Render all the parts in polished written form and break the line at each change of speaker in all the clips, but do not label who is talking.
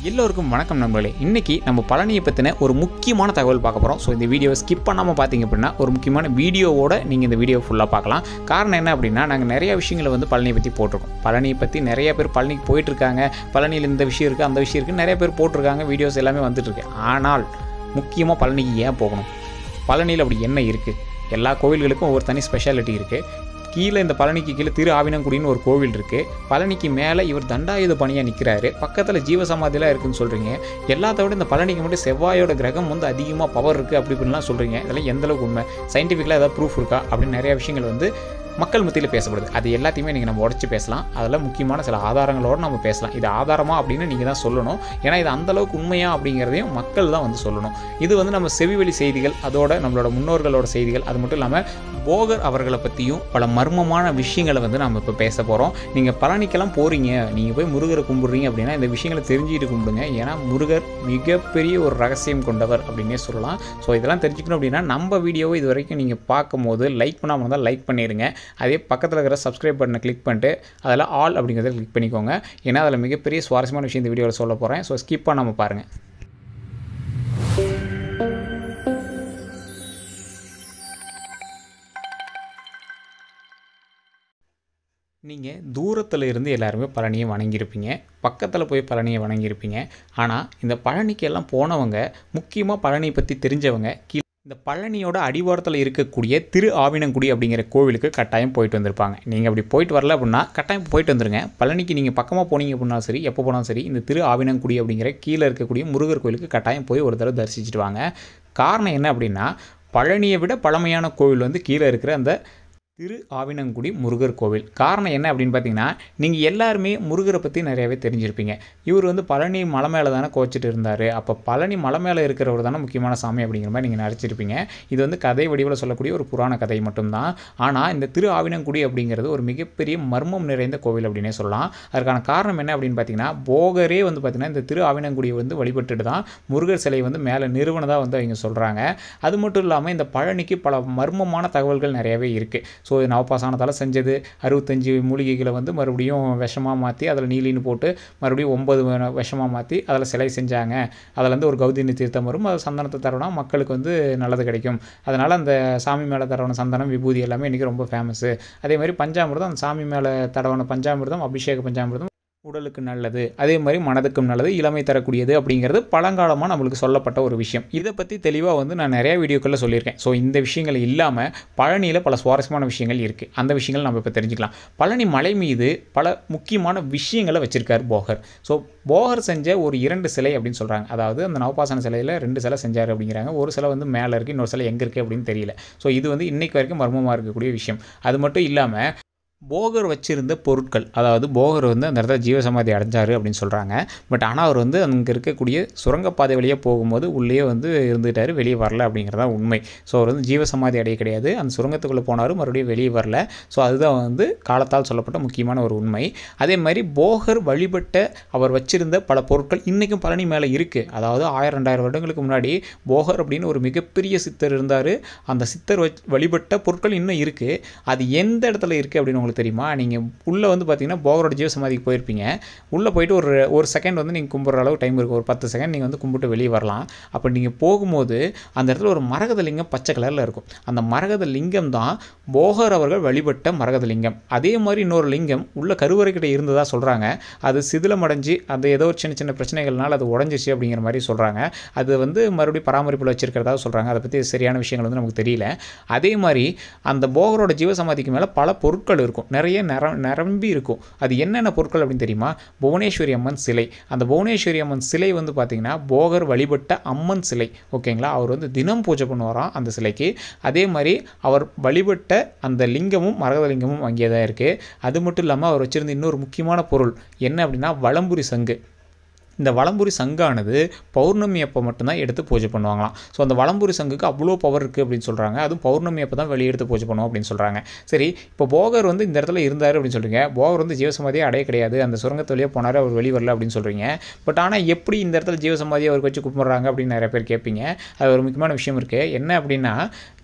எல்லோருக்கும் வணக்கம் நண்பர்களே. இன்னைக்கு நம்ம பழனியை பற்றின ஒரு முக்கியமான தகவல் பார்க்க போகிறோம். ஸோ இந்த வீடியோவை ஸ்கிப் பண்ணாமல் பார்த்தீங்க அப்படின்னா ஒரு முக்கியமான வீடியோவோட நீங்கள் இந்த வீடியோ ஃபுல்லாக பார்க்கலாம். காரணம் என்ன அப்படின்னா, நாங்கள் நிறைய விஷயங்களை பழனியை பற்றி போட்டிருக்கோம். பழனியை பற்றி நிறைய பேர் பழனிக்கு போயிட்டுருக்காங்க. பழனியில் இந்த விஷயம் இருக்குது, அந்த விஷயம் இருக்குது, நிறைய பேர் போட்டிருக்காங்க. வீடியோஸ் எல்லாமே வந்துட்டுருக்கு. ஆனால் முக்கியமாக பழனிக்கு ஏன் போகணும்? பழனியில் அப்படி என்ன இருக்குது? எல்லா கோவில்களுக்கும் ஒவ்வொரு தனி ஸ்பெஷாலிட்டி இருக்குது. கீழே இந்த பழனிக்கு கீழே திரு ஆவினங்குடின்னு ஒரு கோவில் இருக்குது. பழனிக்கு மேலே இவர் தண்டாயுத பணியாக நிற்கிறாரு. பக்கத்தில் ஜீவசமாதிலாம் இருக்குதுன்னு சொல்கிறீங்க. எல்லாத்த விட இந்த பழனிக்கு மட்டும் செவ்வாயோட கிரகம் அதிகமாக பவர் இருக்குது அப்படி இப்படின்லாம் சொல்கிறீங்க. இதெல்லாம் எந்தளவுக்கு உண்மை? சயின்டிஃபிக்கலாக ஏதாவது ப்ரூஃப் இருக்கா அப்படின்னு நிறைய விஷயங்கள் மக்கள் மத்தியில் பேசப்படுது. அது எல்லாத்தையுமே நீங்கள் நம்ம உடச்சி பேசலாம். அதில் முக்கியமான சில ஆதாரங்களோடு நம்ம பேசலாம். இது ஆதாரமா அப்படின்னு நீங்கள் தான் சொல்லணும். ஏன்னா இது அந்தளவுக்கு உண்மையா அப்படிங்கிறதையும் மக்கள் தான் சொல்லணும். இது நம்ம செவிவழி செய்திகள், அதோட நம்மளோட முன்னோர்களோட செய்திகள். அது மட்டும் இல்லாமல் போகர் அவர்களை பற்றியும் பல மர்மமான விஷயங்களை நம்ம இப்போ பேச போகிறோம். நீங்கள் பழனிக்கெல்லாம் போகிறீங்க, நீங்கள் போய் முருகரை கும்பிட்றீங்க அப்படின்னா இந்த விஷயங்களை தெரிஞ்சுக்கிட்டு கும்பிடுங்க. ஏன்னா முருகர் மிகப்பெரிய ஒரு ரகசியம் கொண்டவர் அப்படின்னே சொல்லலாம். ஸோ இதெல்லாம் தெரிஞ்சுக்கணும் அப்படின்னா நம்ம வீடியோவை இது வரைக்கும் நீங்கள் பார்க்கும்போது லைக் பண்ணாமல் இருந்தால் லைக் பண்ணிடுங்க. அதே பக்கத்தில் இருக்கிற சப்ஸ்கிரைப் பட்டனை கிளிக் பண்ணிட்டு அதில் ஆல் அப்படிங்கிறத கிளிக் பண்ணிக்கோங்க. ஏன்னா அதில் மிகப்பெரிய சுவாரஸ்யமான விஷயம் இந்த வீடியோவில் சொல்ல போகிறேன். ஸோ ஸ்கிப் பண்ணாமல் பாருங்கள். நீங்கள் தூரத்தில் இருந்து எல்லாருமே பழனியை வணங்கியிருப்பீங்க, பக்கத்தில் போய் பழனியை வணங்கியிருப்பீங்க. ஆனால் இந்த பழனிக்கெல்லாம் போனவங்க, முக்கியமாக பழனியை பற்றி தெரிஞ்சவங்க, இந்த பழனியோட அடிவாரத்தில் இருக்கக்கூடிய திரு ஆவினங்குடி அப்படிங்கிற கோவிலுக்கு கட்டாயம் போயிட்டு வந்திருப்பாங்க. நீங்கள் அப்படி போயிட்டு வரல அப்படின்னா கட்டாயம் போயிட்டு வந்துருங்க. பழனிக்கு நீங்கள் பக்கமாக போனீங்க அப்படின்னாலும் சரி, எப்போ போனாலும் சரி, இந்த திரு ஆவினங்குடி அப்படிங்கிற கீழே இருக்கக்கூடிய முருகர் கோவிலுக்கு கட்டாயம் போய் ஒரு தடவை தரிசிச்சுட்டு வாங்க. காரணம் என்ன அப்படின்னா, பழனியை விட பழமையான கோவில் கீழே இருக்கிற அந்த திரு ஆவினங்குடி முருகர் கோவில். காரணம் என்ன அப்படின்னு பார்த்தீங்கன்னா, நீங்கள் எல்லாருமே முருகரை பற்றி நிறையாவே தெரிஞ்சிருப்பீங்க. இவர் பழனி மலை மேலே தானே கோச்சிட்டு இருந்தார். அப்போ பழனி மலை மேலே இருக்கிறவர் தானே முக்கியமான சாமி அப்படிங்கிற மாதிரி நீங்கள் நினச்சிருப்பீங்க. இது கதை வடிவில் சொல்லக்கூடிய ஒரு புராண கதை மட்டும்தான். ஆனால் இந்த திரு ஆவினங்குடி அப்படிங்கிறது ஒரு மிகப்பெரிய மர்மம் நிறைந்த கோவில் அப்படின்னே சொல்லலாம். அதற்கான காரணம் என்ன அப்படின்னு பார்த்தீங்கன்னா, போகரே பார்த்தீங்கன்னா இந்த திரு ஆவினங்குடியை வழிபட்டுட்டு தான் முருகர் சிலை மேலே நிறுவனதாக அவங்க சொல்கிறாங்க. அது மட்டும் இல்லாமல் இந்த பழனிக்கு பல மர்மமான தகவல்கள் நிறையவே இருக்குது. ஸோ நவபாசானத்தால் செஞ்சது 65 மூலிகைகளை மறுபடியும் விஷமாக மாற்றி அதில் நீலின்னு போட்டு மறுபடியும் 9 விஷமாக மாற்றி அதில் சிலை செஞ்சாங்க. அதில் ஒரு கௌதினி தீர்த்தம் வரும். அது சந்தனத்தை தரவனா மக்களுக்கு நல்லது கிடைக்கும். அதனால் அந்த சாமி மேலே தரவன சந்தனம் விபூதி எல்லாமே இன்றைக்கி ரொம்ப ஃபேமஸ்ஸு. அதே மாதிரி பஞ்சாமிர்தம், அந்த சாமி மேலே தடவன பஞ்சாமிர்தம், அபிஷேக பஞ்சாமிர்தம் உடலுக்கு நல்லது, அதே மாதிரி மனதுக்கும் நல்லது, இளமை தரக்கூடியது அப்படிங்கிறது பழங்காலமாக நம்மளுக்கு சொல்லப்பட்ட ஒரு விஷயம். இதை பற்றி தெளிவாக நான் நிறைய வீடியோக்களில் சொல்லியிருக்கேன். ஸோ இந்த விஷயங்கள் இல்லாமல் பழனியில் பல சுவாரஸ்யமான விஷயங்கள் இருக்குது. அந்த விஷயங்கள் நம்ம இப்போ தெரிஞ்சுக்கலாம். பழனி மலை மீது பல முக்கியமான விஷயங்களை வச்சுருக்கார் போகர். ஸோ போகர் செஞ்ச ஒரு 2 சிலை அப்படின்னு சொல்கிறாங்க. அதாவது அந்த நவபாசன சிலையில் 2 சிலை செஞ்சார் அப்படிங்கிறாங்க. ஒரு சிலை மேலே இருக்குது, இன்னொரு சிலை எங்கே இருக்குது அப்படின்னு தெரியல. ஸோ இது இன்றைக்கு வரைக்கும் மர்மமாக இருக்கக்கூடிய விஷயம். அது மட்டும் இல்லாமல் போகர் வச்சிருந்த பொருட்கள், அதாவது போகர் அந்த இடத்துல ஜீவசமாதி அடைஞ்சார் அப்படின்னு சொல்கிறாங்க. பட் ஆனால் அவர் அங்கே இருக்கக்கூடிய சுரங்கப்பாதை வழியாக போகும்போது உள்ளே இருந்துட்டார், வெளியே வரல அப்படிங்கிறதா உண்மை. ஸோ அவர் ஜீவசமாதி அடைய கிடையாது. அந்த சுரங்கத்துக்குள்ளே போனார், மறுபடியும் வெளியே வரல. ஸோ அதுதான் காலத்தால் சொல்லப்பட்ட முக்கியமான ஒரு உண்மை. அதே மாதிரி போகர் வழிபட்ட அவர் வச்சிருந்த பல பொருட்கள் இன்றைக்கும் பழனி மேலே இருக்குது. அதாவது 1000-2000 வருடங்களுக்கு முன்னாடி போகர் அப்படின்னு ஒரு மிகப்பெரிய சித்தர் இருந்தார். அந்த சித்தர் வழிபட்ட பொருட்கள் இன்னும் இருக்குது. அது எந்த இடத்துல இருக்குது அப்படின்னு உங்களுக்கு தெரியுமா? நீங்கள் உள்ளே பார்த்தீங்கன்னா போகரோட ஜீவசமாதிக்கு போயிருப்பீங்க. உள்ளே போயிட்டு ஒரு செகண்ட் நீங்கள் கும்பிட்ற அளவு டைம் இருக்குது. ஒரு 10 செகண்ட் நீங்கள் கும்பிட்டு வெளியே வரலாம். அப்போ நீங்கள் போகும்போது அந்த இடத்துல ஒரு மரகத லிங்கம் பச்சை கலரில் இருக்கும். அந்த மரகத லிங்கம் தான் போகர் அவர்கள் வழிபட்ட மரகத லிங்கம். அதே மாதிரி இன்னொரு லிங்கம் உள்ள கருவறைக்கிட்ட இருந்ததாக சொல்கிறாங்க. அது சிதிலமடைஞ்சு அது ஏதோ ஒரு சின்ன சின்ன பிரச்சனைகள்னால அது உடஞ்சிச்சு அப்படிங்கிற மாதிரி சொல்கிறாங்க. அது மறுபடியும் பராமரிப்பில் வச்சிருக்கிறதா சொல்கிறாங்க. அதை பற்றி சரியான விஷயங்கள் நமக்கு தெரியல. அதே மாதிரி அந்த போகரோட ஜீவசமாதிக்கு மேலே பல பொருட்கள் இருக்கும், நிறைய நிரம்பி இருக்கும். அது என்னென்ன பொருட்கள் அப்படின்னு தெரியுமா? புவனேஸ்வரி அம்மன் சிலை. அந்த புவனேஸ்வரி அம்மன் சிலை பார்த்தீங்கன்னா போகர் வழிபட்ட அம்மன் சிலை. ஓகேங்களா? அவர் தினம் பூஜை பண்ணுவாராம் அந்த சிலைக்கு. அதே மாதிரி அவர் வழிபட்ட அந்த லிங்கமும் மரகத லிங்கமும் அங்கே தான் இருக்குது. அது மட்டும் இல்லாமல் அவர் வச்சுருந்த இன்னொரு முக்கியமான பொருள் என்ன அப்படின்னா வலம்புரி சங்கு. இந்த வலம்புரி சங்கானது பௌர்ணமி அப்போ மட்டும்தான் எடுத்து பூஜை பண்ணுவாங்களாம். ஸோ அந்த வலம்புரி சங்குக்கு அவ்வளோ பவர் இருக்குது அப்படின்னு சொல்கிறாங்க. அதுவும் பௌர்ணமி அப்போ தான் வெளியே எடுத்து பூஜை பண்ணுவோம் அப்படின்னு சொல்கிறாங்க. சரி, இப்போ போகர் இந்த இடத்துல இருந்தார் அப்படின்னு சொல்கிறீங்க. போகர் ஜீவசமாதியை அடைய கிடையாது, அந்த சுரங்கத்து வழியாக போனார், அவர் வெளியே வரல அப்படின்னு சொல்கிறீங்க. பட் ஆனால் எப்படி இந்த இடத்துல ஜீவசமாதியை அவருக்கு வச்சு கும்பிட்றாங்க அப்படின்னு நிறைய பேர் கேட்பீங்க. அது ஒரு முக்கியமான விஷயம் இருக்குது. என்ன அப்படின்னா,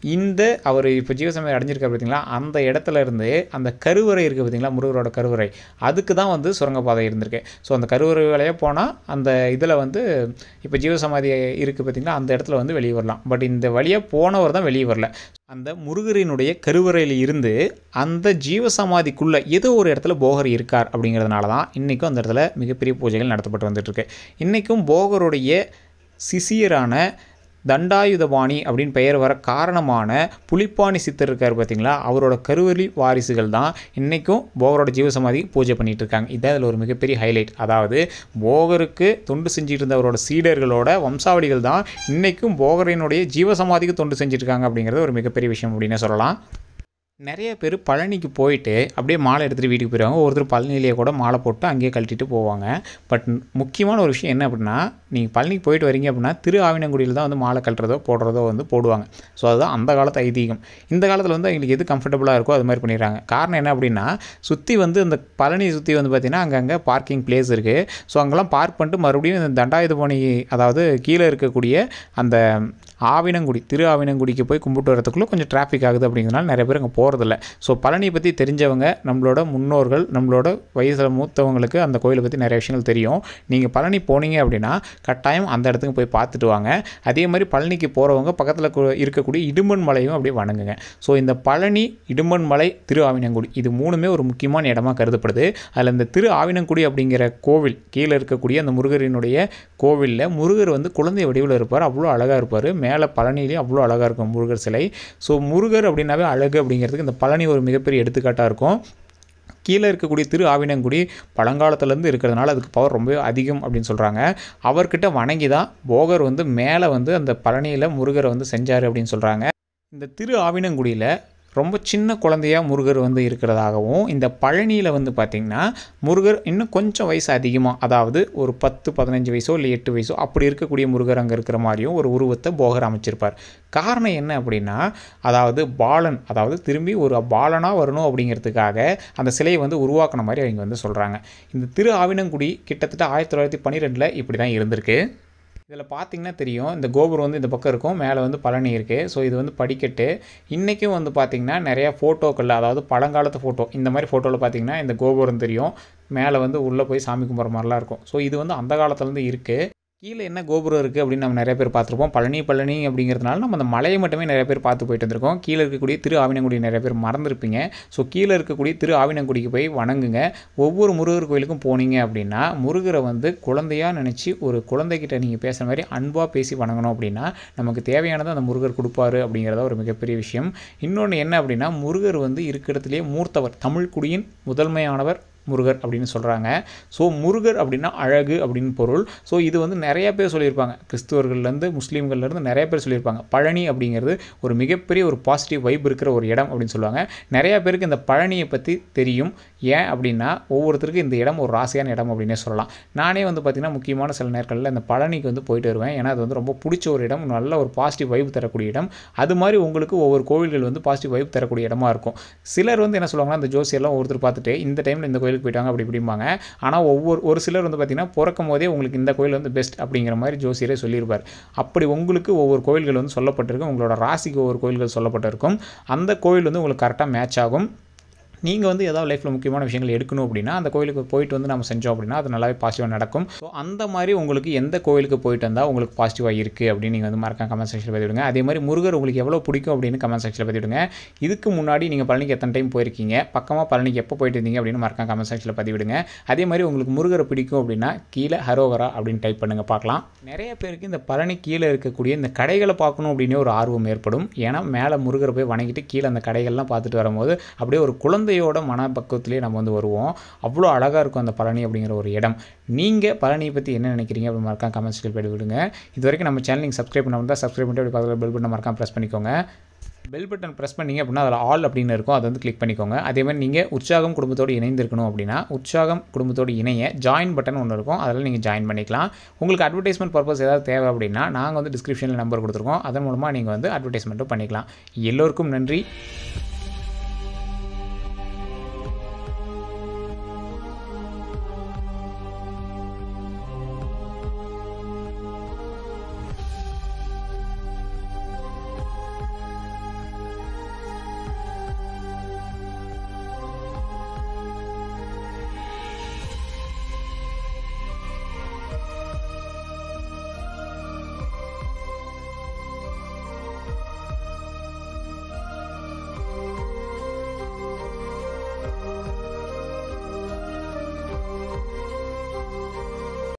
இந்த அவர் இப்போ ஜீவசமாதி அடைஞ்சிருக்காரு பார்த்தீங்களா, அந்த இடத்துல இருந்து அந்த கருவறை இருக்குது பார்த்தீங்களா, முருகரோட கருவறை, அதுக்கு தான் வந்து சுரங்கப்பாதை இருந்திருக்கு. ஸோ அந்த கருவறை வழியாக போனால் அந்த இதில் வந்து இப்போ ஜீவசமாதி இருக்குது பார்த்தீங்களா, அந்த இடத்துல வந்து வெளியே வரலாம். பட் இந்த வழியாக போனவர் தான் வெளியே வரல. அந்த முருகரினுடைய கருவறையில் இருந்து அந்த ஜீவசமாதிக்குள்ளே ஏதோ ஒரு இடத்துல போகர் இருக்கார் அப்படிங்கிறதுனால தான் இன்றைக்கும் அந்த இடத்துல மிகப்பெரிய பூஜைகள் நடத்தப்பட்டு வந்துட்டுருக்கு. இன்றைக்கும் போகருடைய சிசியரான தண்டாயுதபாணி அப்படின்னு பெயர் வர காரணமான புலிப்பாணி சித்தர் இருக்கார் பார்த்தீங்களா, அவரோட கருவறை வாரிசுகள் தான் இன்றைக்கும் போகரோட ஜீவசமாதி பூஜை பண்ணிகிட்டு இருக்காங்க. இதான் இதில் ஒரு மிகப்பெரிய ஹைலைட். அதாவது போகருக்கு தொண்டு செஞ்சுட்டு இருந்தவரோட சீடர்களோட வம்சாவளிகள் தான் இன்றைக்கும் போகரினுடைய ஜீவசமாதிக்கு தொண்டு செஞ்சுட்டு இருக்காங்க அப்படிங்கிறது ஒரு மிகப்பெரிய விஷயம் அப்படின்னு சொல்லலாம். நிறைய பேர் பழனிக்கு போயிட்டு அப்படியே மாலை எடுத்துகிட்டு வீட்டுக்கு போயிடுவாங்க. ஒருத்தர் பழனியிலேயே கூட மாலை போட்டு அங்கேயே கழட்டிட்டு போவாங்க. பட் முக்கியமான ஒரு விஷயம் என்ன அப்படின்னா, நீங்கள் பழனிக்கு போயிட்டு வரீங்க அப்படின்னா திரு ஆவினங்குடியில் தான் வந்து மாலை கழட்டுறதோ போடுறதோ வந்து போடுவாங்க. ஸோ அதுதான் அந்த காலத்து ஐதீகம். இந்த காலத்தில் வந்து எங்களுக்கு எது கம்ஃபர்டபுளாக இருக்கோ அது மாதிரி பண்ணிடுறாங்க. காரணம் என்ன அப்படின்னா, சுற்றி வந்து இந்த பழனியை சுற்றி வந்து பார்த்திங்கன்னா அங்கங்கே பார்க்கிங் பிளேஸ் இருக்குது. ஸோ அங்கெல்லாம் பார்க் பண்ணிட்டு மறுபடியும் இந்த தண்டாயுதபாணி, அதாவது கீழே இருக்கக்கூடிய அந்த ஆவினங்குடி, திரு ஆவினங்குடிக்கு போய் கும்பிட்டு வரதுக்குள்ளே கொஞ்சம் டிராஃபிக் ஆகுது அப்படிங்கிறதுனால நிறைய பேர் அங்கே போகிறதில்ல. ஸோ பழனியை பற்றி தெரிஞ்சவங்க, நம்மளோட முன்னோர்கள், நம்மளோட வயசில் மூத்தவங்களுக்கு அந்த கோயிலை பற்றி நிறைய விஷயங்கள் தெரியும். நீங்கள் பழனி போனீங்க அப்படின்னா கட்டாயம் அந்த இடத்துக்கு போய் பார்த்துட்டு வாங்க. அதே மாதிரி பழனிக்கு போகிறவங்க பக்கத்தில் இருக்கக்கூடிய இடும்பன் மலையும் அப்படியே வணங்குங்க. ஸோ இந்த பழனி, இடும்பன் மலை, திரு ஆவினங்குடி இது மூணுமே ஒரு முக்கியமான இடமாக கருதப்படுது. அதில் இந்த திரு ஆவினங்குடி அப்படிங்கிற கோவில் கீழே இருக்கக்கூடிய அந்த முருகரினுடைய கோவிலில் முருகர் வந்து குழந்தை வடிவில் இருப்பார். அவ்வளோ அழகாக இருப்பார். மேலே பழனிலேயே அவ்வளோ அழகாக இருக்கும் முருகர் சிலை. ஸோ முருகர் அப்படின்னாவே அழகு அப்படிங்கிறதுக்கு இந்த பழனி ஒரு மிகப்பெரிய எடுத்துக்காட்டாக இருக்கும். கீழே இருக்கக்கூடிய திரு ஆவினங்குடி பழங்காலத்துலேருந்து இருக்கிறதுனால அதுக்கு பவர் ரொம்ப அதிகம் அப்படின்னு சொல்கிறாங்க. அவர்கிட்ட வணங்கி தான் போகர் வந்து மேலே வந்து அந்த பழனியில் முருகரை வந்து செஞ்சார் அப்படின்னு சொல்கிறாங்க. இந்த திரு ஆவினங்குடியில் ரொம்ப சின்ன குழந்தையாக முருகர் வந்து இருக்கிறதாகவும், இந்த பழனியில் வந்து பார்த்திங்கன்னா முருகர் இன்னும் கொஞ்சம் வயசு அதிகமாக, அதாவது ஒரு 10-15 வயசோ இல்லை 8 வயசோ அப்படி இருக்கக்கூடிய முருகர் அங்கே இருக்கிற மாதிரியும் ஒரு உருவத்தை போகர் அமைச்சிருப்பார். காரணம் என்ன அப்படின்னா, அதாவது பாலன், அதாவது திரும்பி ஒரு பாலனாக வரணும் அப்படிங்கிறதுக்காக அந்த சிலையை வந்து உருவாக்கின மாதிரி அவங்க வந்து சொல்கிறாங்க. இந்த திரு ஆவினங்குடி கிட்டத்தட்ட 1912 இப்படி தான் இருந்திருக்கு. இதில் பார்த்திங்கன்னா தெரியும், இந்த கோபுரம் வந்து இந்த பக்கம் இருக்கும், மேலே வந்து பழனி இருக்குது. ஸோ இது வந்து படிக்கட்டு. இன்றைக்கும் வந்து பார்த்திங்கன்னா நிறையா ஃபோட்டோக்களில், அதாவது பழங்காலத்து ஃபோட்டோ, இந்த மாதிரி ஃபோட்டோவில் பார்த்திங்கன்னா இந்த கோபுரம் தெரியும், மேலே வந்து உள்ளே போய் சாமி கும்பிட்ற மாதிரிலாம் இருக்கும். ஸோ இது வந்து அந்த காலத்துலேருந்து இருக்குது. கீழே என்ன கோபுரம் இருக்குது அப்படின்னு நம்ம நிறைய பேர் பார்த்துருப்போம். பழனி அப்படிங்கிறதுனால நம்ம அந்த மலையை மட்டுமே நிறைய பேர் பார்த்து போயிட்டு வந்திருக்கோம். கீழே இருக்கக்கூடிய திரு ஆவினங்குடி நிறைய பேர் மறந்துருப்பீங்க. ஸோ கீழே இருக்கக்கூடிய திரு ஆவினங்குடிக்கு போய் வணங்குங்க. ஒவ்வொரு முருகர் கோயிலுக்கும் போனீங்க அப்படின்னா முருகரை வந்து குழந்தையாக நினச்சி, ஒரு குழந்தைகிட்ட நீங்கள் பேசுகிற மாதிரி அன்பாக பேசி வணங்கணும் அப்படின்னா நமக்கு தேவையானதை அந்த முருகர் கொடுப்பாரு அப்படிங்கிறத ஒரு மிகப்பெரிய விஷயம். இன்னொன்று என்ன அப்படின்னா, முருகர் வந்து இருக்கிறதுலேயே மூர்த்தவர், தமிழ் குடியின் முதன்மையானவர் முருகர் அப்படின்னு சொல்கிறாங்க. ஸோ முருகர் அப்படின்னா அழகு அப்படின்னு பொருள். ஸோ இது வந்து நிறைய பேர் சொல்லியிருப்பாங்க, கிறிஸ்துவர்கள்லேருந்து முஸ்லீம்கள்லேருந்து நிறைய பேர் சொல்லியிருப்பாங்க. பழனி அப்படிங்கிறது ஒரு மிகப்பெரிய ஒரு பாசிட்டிவ் வைப் இருக்கிற ஒரு இடம் அப்படின்னு சொல்லுவாங்க. நிறையா பேருக்கு இந்த பழனியை பற்றி தெரியும். ஏன் அப்படின்னா ஒவ்வொருத்தருக்கும் இந்த இடம் ஒரு ராசியான இடம் அப்படின்னே சொல்லலாம். நானே வந்து பார்த்திங்கன்னா முக்கியமான சில நேரங்களில் இந்த பழனிக்கு வந்து போயிட்டு வருவேன். ஏன்னா அது வந்து ரொம்ப பிடிச்ச ஒரு இடம், நல்ல ஒரு பாசிட்டிவ் வைப் தரக்கூடிய இடம். அது மாதிரி உங்களுக்கு ஒவ்வொரு கோவில்கள் வந்து பாசிட்டிவ் வைப் தரக்கூடிய இடமா இருக்கும். சிலர் வந்து என்ன சொல்லுவாங்கன்னா, இந்த ஜோசியெல்லாம் ஒருத்தர் பார்த்துட்டு இந்த டைமில் இந்த கோயிலுக்கு போயிட்டாங்க அப்படி இப்படிம்பாங்க. ஆனால் ஒரு சிலர் வந்து பார்த்திங்கன்னா பிறக்கும் போதே உங்களுக்கு இந்த கோயில் வந்து பெஸ்ட் அப்படிங்கிற மாதிரி ஜோசியரே சொல்லியிருப்பார். அப்படி உங்களுக்கு ஒவ்வொரு கோயில்கள் வந்து சொல்லப்பட்டிருக்கும், உங்களோட ராசிக்கு ஒவ்வொரு கோயில்கள் சொல்லப்பட்டிருக்கும். அந்த கோயில் வந்து உங்களுக்கு கரெக்டாக மேட்ச் ஆகும். நீங்கள் வந்து ஏதாவது லைஃப்பில் முக்கியமான விஷயங்கள் எடுக்கணும் அப்படின்னா அந்த கோயிலுக்கு போயிட்டு வந்து நம்ம செஞ்சோம் அப்படின்னா அது நல்லாவே பாசிட்டிவாக நடக்கும். ஸோ அந்த மாதிரி உங்களுக்கு எந்த கோயிலுக்கு போயிட்டு வந்தால் உங்களுக்கு பாசிட்டிவாக இருக்குது அப்படின்னு நீங்கள் வந்து மறக்காம கமெண்ட் செக்ஷனில் பதிவிடுங்க. அதே மாதிரி முருகர் உங்களுக்கு எவ்வளோ பிடிக்கும் அப்படின்னு கமெண்ட் செக்ஷனில் பதிவிடுங்க. இதுக்கு முன்னாடி நீங்கள் பழனிக்கு எத்தனை டைம் போயிருக்கீங்க, பக்கமாக பழனிக்கு எப்போ போயிட்டு இருந்தீங்க அப்படின்னு மறக்காம கமெண்ட் செக்ஷனில் பதிவிடுங்க. அதே மாதிரி உங்களுக்கு முருகரை பிடிக்கும் அப்படின்னா கீழே ஹரோகரா அப்படின்னு டைப் பண்ணுங்கள், பார்க்கலாம். நிறைய பேருக்கு இந்த பழனி கீழே இருக்கக்கூடிய இந்த கடைகளை பார்க்கணும் அப்படின்னு ஒரு ஆர்வம் ஏற்படும். ஏன்னா மேலே முருகரை போய் வணங்கிட்டு கீழே அந்த கடைகள்லாம் பார்த்துட்டு வரும்போது அப்படியே ஒரு குழந்தையோட மனப்பக்குவத்திலே நம்ம வந்து வருவோம். அவ்வளோ அழகாக இருக்கும் அந்த பழனி அப்படிங்கிற ஒரு இடம். நீங்கள் பழனியை பற்றி என்ன நினைக்கிறீங்க அப்படின்னு மறக்காம கமெண்ட் செக்ஷனில் போய் விடுங்க. இது வரைக்கும் நம்ம சேனல் நீங்கள் சப்ஸ்கிரைப் பண்ணாமல் தான் சப்ஸ்கிரைப் பண்ணிட்டு அப்படி பக்கத்தில் பெல் பட்டன் மறக்காம ப்ரெஸ் பண்ணிக்கோங்க. பெல் பட்டன் ப்ரெஸ் பண்ணிங்க அப்படின்னா அதில் ஆல் அப்படின்னு இருக்கும், அதை வந்து கிளிக் பண்ணிக்கோங்க. அதே மாதிரி நீங்கள் உற்சாகம் குடும்பத்தோடு இணைந்திருக்கணும் அப்படின்னா உற்சாகம் குடும்பத்தோடு இணைய ஜாயின் பட்டன் ஒன்று இருக்கும், அதில் நீங்கள் ஜாயின் பண்ணிக்கலாம். உங்களுக்கு அட்வர்டைஸ்மெண்ட் பர்பஸ் ஏதாவது தேவை அப்படின்னா நாங்கள் வந்து டிஸ்கிரிப்ஷனில் நம்பர் கொடுத்துருக்கோம், அதன் மூலமாக நீங்கள் வந்து அட்வர்டைஸ்மெண்ட்டும் பண்ணிக்கலாம். எல்லோருக்கும் நன்றி.